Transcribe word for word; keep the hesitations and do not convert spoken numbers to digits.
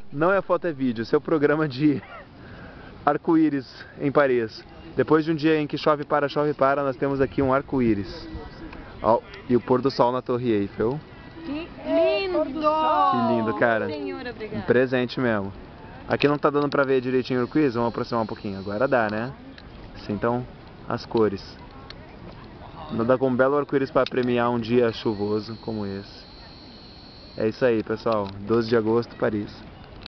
não é foto, é vídeo. Esse é o programa de arco-íris em Paris. Depois de um dia em que chove para, chove para, nós temos aqui um arco-íris. Ó, e o pôr do sol na Torre Eiffel. Que lindo! Que lindo, cara. Senhor, obrigado. Um presente mesmo. Aqui não tá dando pra ver direitinho o arco-íris, vamos aproximar um pouquinho. Agora dá, né? Assim, então, as cores. Não dá como um belo arco-íris para premiar um dia chuvoso como esse. É isso aí, pessoal. doze de agosto, Paris.